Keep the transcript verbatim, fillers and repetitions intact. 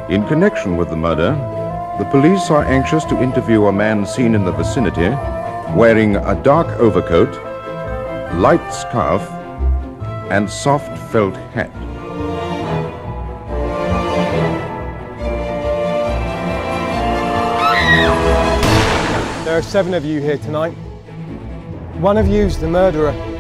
In connection with the murder, the police are anxious to interview a man seen in the vicinity wearing a dark overcoat, light scarf, and soft felt hat. There are seven of you here tonight. One of you's the murderer.